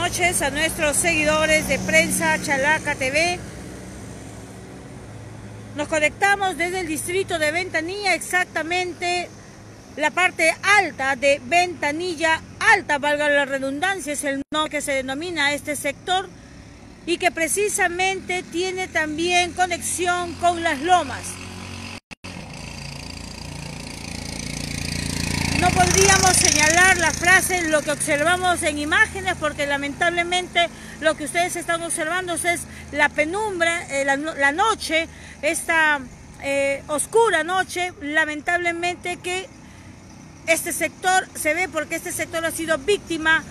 noches a nuestros seguidores de Prensa Chalaca TV. Nos conectamos desde el distrito de Ventanilla, exactamente la parte alta de Ventanilla Alta, valga la redundancia, es el nombre que se denomina a este sector y que precisamente tiene también conexión con Las Lomas. No podríamos señalar la frase, lo que observamos en imágenes, porque lamentablemente lo que ustedes están observando es la penumbra, la noche, esta oscura noche, lamentablemente que este sector se ve porque este sector ha sido víctima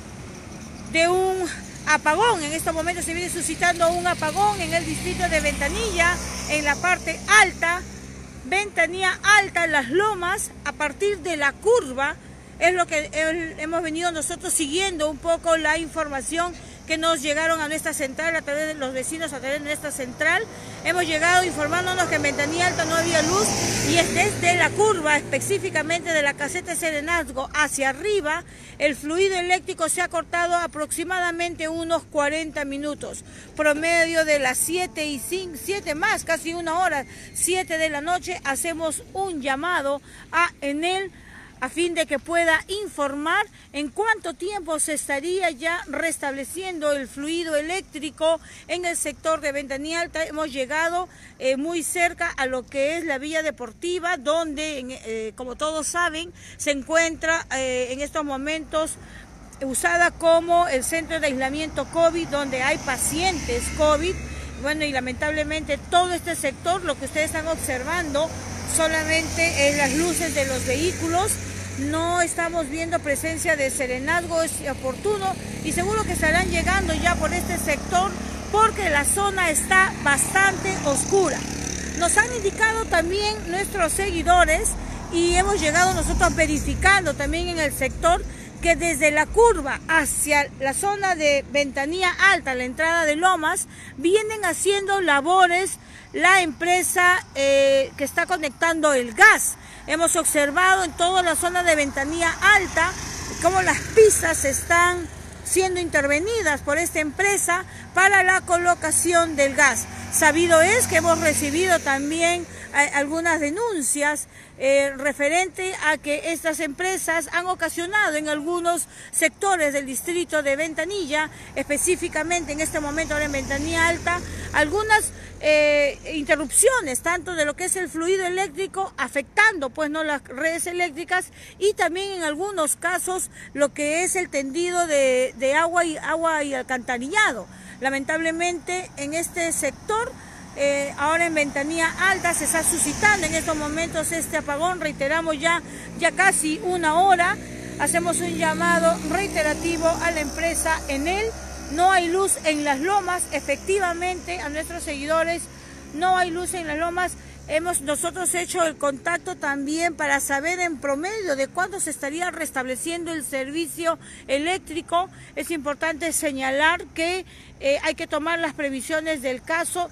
de un apagón. En estos momentos se viene suscitando un apagón en el distrito de Ventanilla, en la parte alta. Ventanilla Alta, Las Lomas, a partir de la curva, es lo que hemos venido nosotros siguiendo un poco la información que nos llegaron a nuestra central a través de los vecinos, a través de nuestra central. Hemos llegado informándonos que en Ventanilla Alta no había luz y es desde la curva, específicamente de la caseta Serenazgo hacia arriba, el fluido eléctrico se ha cortado aproximadamente unos 40 minutos, promedio de las 7 más, casi una hora, 7 de la noche, hacemos un llamado a Enel a fin de que pueda informar en cuánto tiempo se estaría ya restableciendo el fluido eléctrico en el sector de Ventanilla Alta. Hemos llegado muy cerca a lo que es la vía deportiva, donde, como todos saben, se encuentra en estos momentos usada como el centro de aislamiento COVID, donde hay pacientes COVID. Bueno, y lamentablemente todo este sector, lo que ustedes están observando, solamente es las luces de los vehículos. No estamos viendo presencia de serenazgo, es oportuno y seguro que estarán llegando ya por este sector porque la zona está bastante oscura. Nos han indicado también nuestros seguidores y hemos llegado nosotros verificando también en el sector que desde la curva hacia la zona de Ventanilla Alta, la entrada de Lomas, vienen haciendo labores la empresa que está conectando el gas. Hemos observado en toda la zona de Ventanilla Alta cómo las pistas están siendo intervenidas por esta empresa para la colocación del gas. Sabido es que hemos recibido también algunas denuncias referente a que estas empresas han ocasionado en algunos sectores del distrito de Ventanilla, específicamente en este momento ahora en Ventanilla Alta, algunas interrupciones tanto de lo que es el fluido eléctrico, afectando pues no las redes eléctricas, y también en algunos casos lo que es el tendido de agua y alcantarillado. Lamentablemente en este sector ahora en Ventanilla Alta se está suscitando en estos momentos este apagón. Reiteramos ya casi una hora, hacemos un llamado reiterativo a la empresa Enel. No hay luz en Las Lomas, efectivamente a nuestros seguidores no hay luz en Las Lomas. Hemos nosotros hecho el contacto también para saber en promedio de cuándo se estaría restableciendo el servicio eléctrico. Es importante señalar que hay que tomar las previsiones del caso.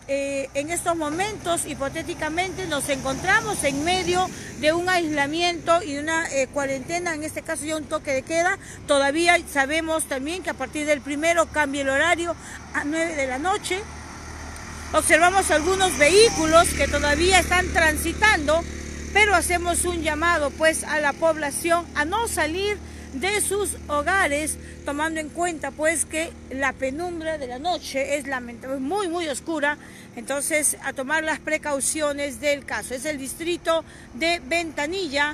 En estos momentos, hipotéticamente, nos encontramos en medio de un aislamiento y una cuarentena, en este caso ya un toque de queda. Todavía sabemos también que a partir del 1 cambia el horario a 9 de la noche. Observamos algunos vehículos que todavía están transitando, pero hacemos un llamado pues a la población a no salir de sus hogares, tomando en cuenta pues que la penumbra de la noche es lamentablemente muy oscura. Entonces, a tomar las precauciones del caso. Es el distrito de Ventanilla,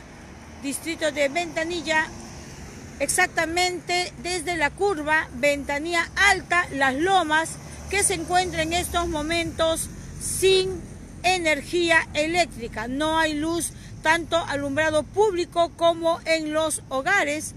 exactamente desde la curva Ventanilla Alta, Las Lomas, que se encuentra en estos momentos sin energía eléctrica. No hay luz, tanto alumbrado público como en los hogares.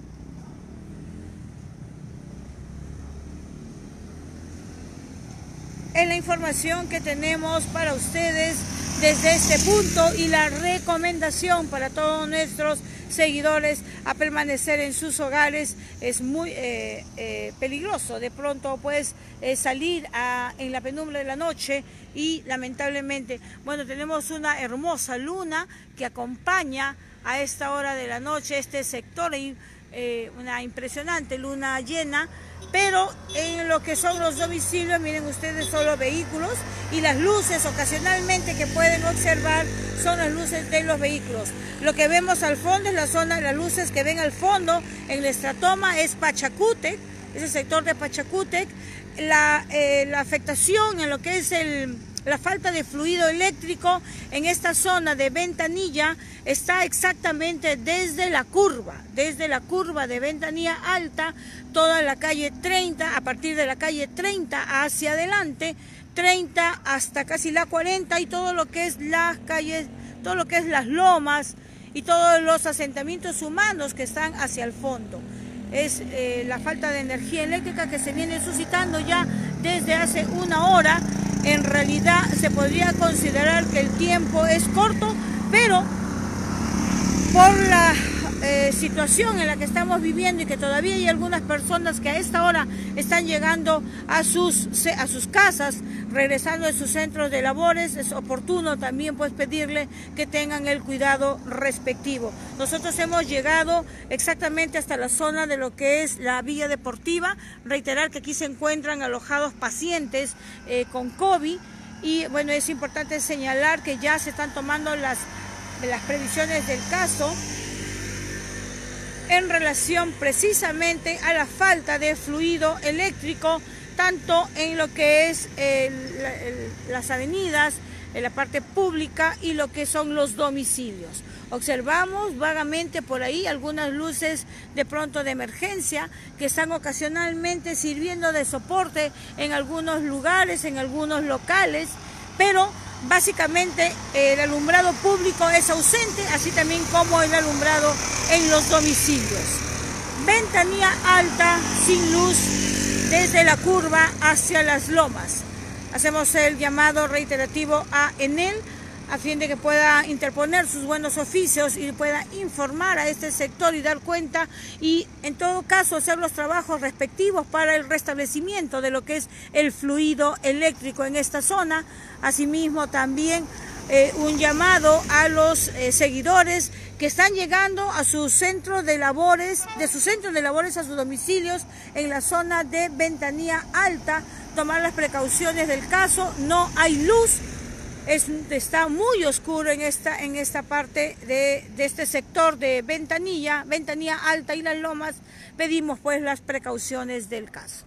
Es la información que tenemos para ustedes desde este punto y la recomendación para todos nuestros seguidores a permanecer en sus hogares. Es muy peligroso de pronto pues salir en la penumbra de la noche y lamentablemente, bueno, tenemos una hermosa luna que acompaña a esta hora de la noche este sector y una impresionante luna llena, pero en lo que son los domicilios, miren ustedes, solo vehículos, y las luces ocasionalmente que pueden observar son las luces de los vehículos. Lo que vemos al fondo es la zona, las luces que ven al fondo en la estratoma es Pachacútec, es el sector de Pachacútec. La afectación en lo que es la falta de fluido eléctrico en esta zona de Ventanilla está exactamente desde la curva de Ventanilla Alta, toda la calle 30, a partir de la calle 30 hacia adelante, 30 hasta casi la 40 y todo lo que es las calles, todo lo que es las lomas y todos los asentamientos humanos que están hacia el fondo. Es la falta de energía eléctrica que se viene suscitando ya desde hace una hora. En realidad se podría considerar que el tiempo es corto, pero por la situación en la que estamos viviendo y que todavía hay algunas personas que a esta hora están llegando a sus casas, regresando de sus centros de labores, es oportuno también pues pedirle que tengan el cuidado respectivo. Nosotros hemos llegado exactamente hasta la zona de lo que es la Villa Deportiva, reiterar que aquí se encuentran alojados pacientes con COVID y bueno, es importante señalar que ya se están tomando las previsiones del caso en relación precisamente a la falta de fluido eléctrico, tanto en lo que es las avenidas, en la parte pública y lo que son los domicilios. Observamos vagamente por ahí algunas luces de pronto de emergencia que están ocasionalmente sirviendo de soporte en algunos lugares, en algunos locales, pero básicamente el alumbrado público es ausente, así también como el alumbrado en los domicilios. Ventanilla Alta sin luz desde la curva hacia las lomas. Hacemos el llamado reiterativo a Enel a fin de que pueda interponer sus buenos oficios y pueda informar a este sector y dar cuenta y en todo caso hacer los trabajos respectivos para el restablecimiento de lo que es el fluido eléctrico en esta zona. Asimismo también un llamado a los seguidores que están llegando a sus centros de labores, a sus domicilios en la zona de Ventanilla Alta, tomar las precauciones del caso. No hay luz. Está muy oscuro en esta parte de este sector de Ventanilla Alta y las lomas. Pedimos pues las precauciones del caso.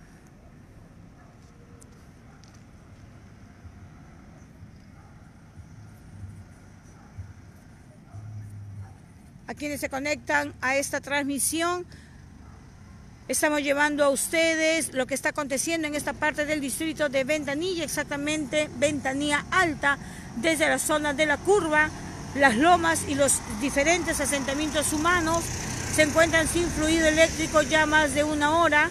A quienes se conectan a esta transmisión, estamos llevando a ustedes lo que está aconteciendo en esta parte del distrito de Ventanilla, exactamente Ventanilla Alta, desde la zona de la curva, las lomas y los diferentes asentamientos humanos se encuentran sin fluido eléctrico ya más de una hora.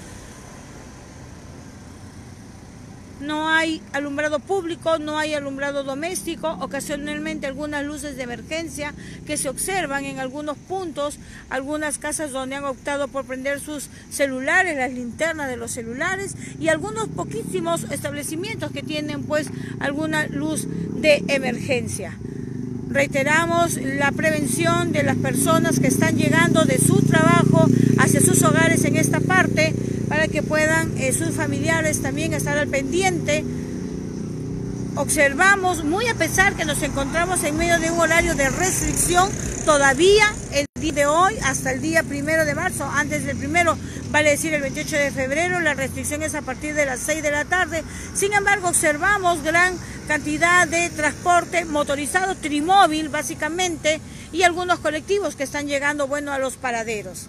No hay alumbrado público, no hay alumbrado doméstico, ocasionalmente algunas luces de emergencia que se observan en algunos puntos, algunas casas donde han optado por prender sus celulares, las linternas de los celulares y algunos poquísimos establecimientos que tienen pues alguna luz de emergencia. Reiteramos la prevención de las personas que están llegando de su trabajo hacia sus hogares en esta parte, para que puedan sus familiares también estar al pendiente. Observamos, muy a pesar que nos encontramos en medio de un horario de restricción, todavía el día de hoy, hasta el día 1 de marzo, antes del 1, vale decir el 28 de febrero, la restricción es a partir de las 6 de la tarde. Sin embargo, observamos gran cantidad de transporte motorizado, trimóvil básicamente, y algunos colectivos que están llegando, bueno, a los paraderos.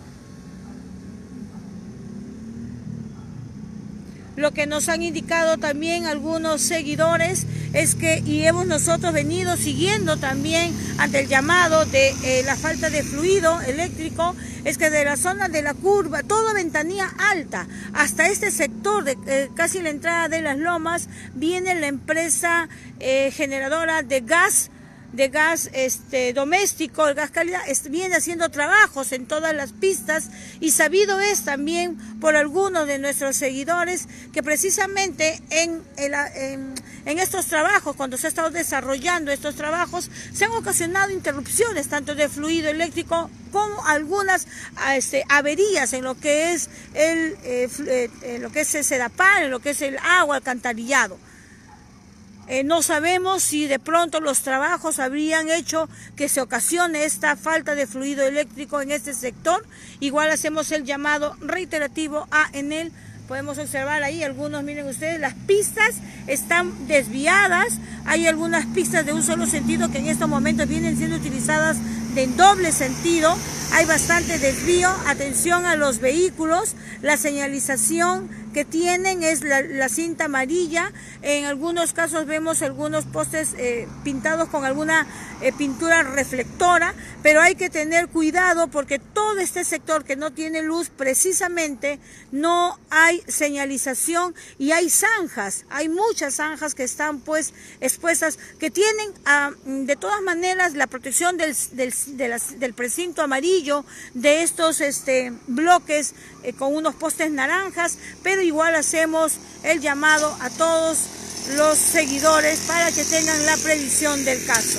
Lo que nos han indicado también algunos seguidores es que, y hemos nosotros venido siguiendo también ante el llamado de la falta de fluido eléctrico, es que de la zona de la curva, toda Ventanilla Alta, hasta este sector de casi la entrada de las lomas, viene la empresa generadora de gas de gas doméstico, el gas calidad, viene haciendo trabajos en todas las pistas, y sabido es también por algunos de nuestros seguidores que precisamente en estos trabajos, cuando se ha estado desarrollando estos trabajos, se han ocasionado interrupciones tanto de fluido eléctrico como algunas averías en lo que es el sedapal, en lo que es el agua, alcantarillado. No sabemos si de pronto los trabajos habrían hecho que se ocasione esta falta de fluido eléctrico en este sector. Igual hacemos el llamado reiterativo a Enel. Podemos observar ahí algunos, miren ustedes, las pistas están desviadas. Hay algunas pistas de un solo sentido que en estos momentos vienen siendo utilizadas de doble sentido. Hay bastante desvío. Atención a los vehículos. La señalización que tienen es la cinta amarilla. En algunos casos vemos algunos postes pintados con alguna pintura reflectora, pero hay que tener cuidado porque todo este sector que no tiene luz, precisamente no hay señalización y hay zanjas, hay muchas zanjas que están pues expuestas, que tienen de todas maneras la protección del precinto amarillo de estos bloques con unos postes naranjas, pero igual hacemos el llamado a todos los seguidores para que tengan la previsión del caso.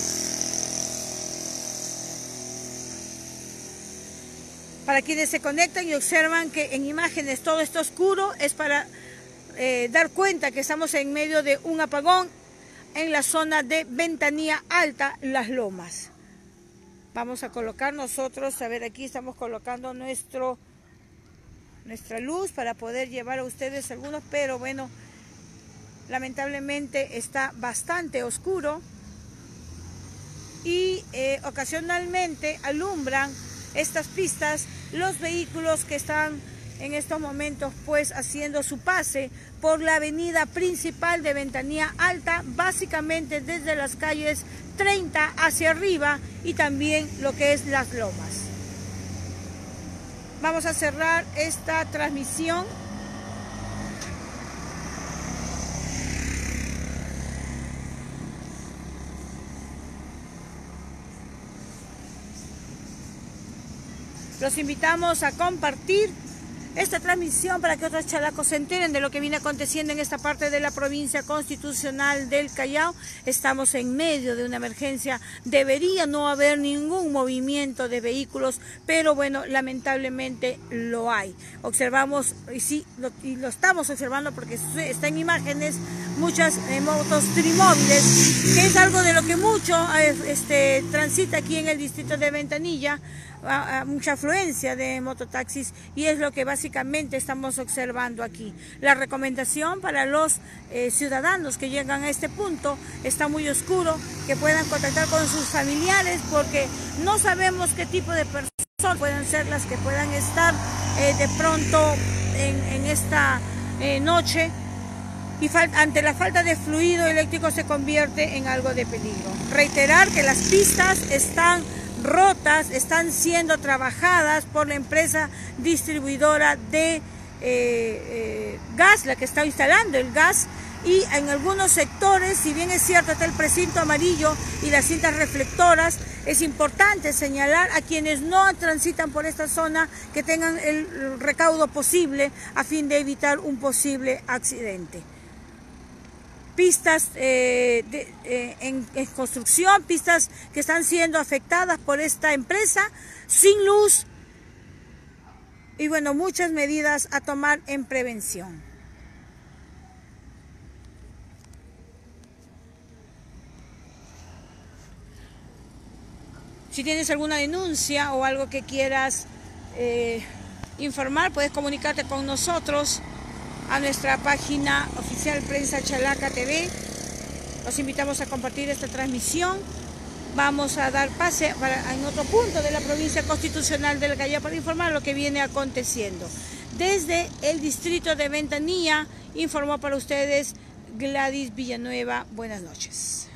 Para quienes se conectan y observan que en imágenes todo está oscuro, es para dar cuenta que estamos en medio de un apagón en la zona de Ventanilla Alta, Las Lomas. Vamos a colocar nosotros, a ver, aquí estamos colocando nuestra luz para poder llevar a ustedes algunos, pero bueno, lamentablemente está bastante oscuro y ocasionalmente alumbran estas pistas los vehículos que están en estos momentos pues haciendo su pase por la avenida principal de Ventanilla Alta, básicamente desde las calles 30 hacia arriba y también lo que es Las Lomas. Vamos a cerrar esta transmisión. Los invitamos a compartir esta transmisión para que otros chalacos se enteren de lo que viene aconteciendo en esta parte de la provincia constitucional del Callao. Estamos en medio de una emergencia, debería no haber ningún movimiento de vehículos, pero bueno, lamentablemente lo hay. Observamos, y sí, lo estamos observando porque está en imágenes, muchas motos trimóviles, que es algo de lo que mucho transita aquí en el distrito de Ventanilla, mucha afluencia de mototaxis, y es lo que básicamente estamos observando aquí. La recomendación para los ciudadanos que llegan a este punto, está muy oscuro, que puedan contactar con sus familiares porque no sabemos qué tipo de personas puedan ser las que puedan estar de pronto en esta noche, y ante la falta de fluido eléctrico se convierte en algo de peligro. Reiterar que las pistas están rotas, están siendo trabajadas por la empresa distribuidora de gas, la que está instalando el gas, y en algunos sectores, si bien es cierto está el precinto amarillo y las cintas reflectoras, es importante señalar a quienes no transitan por esta zona que tengan el recaudo posible a fin de evitar un posible accidente. Pistas en construcción, pistas que están siendo afectadas por esta empresa, sin luz, y bueno, muchas medidas a tomar en prevención. Si tienes alguna denuncia o algo que quieras informar, puedes comunicarte con nosotros a nuestra página oficial Prensa Chalaca TV. Los invitamos a compartir esta transmisión. Vamos a dar pase en otro punto de la provincia constitucional del Callao para informar lo que viene aconteciendo. Desde el distrito de Ventanilla informó para ustedes Gladys Villanueva. Buenas noches.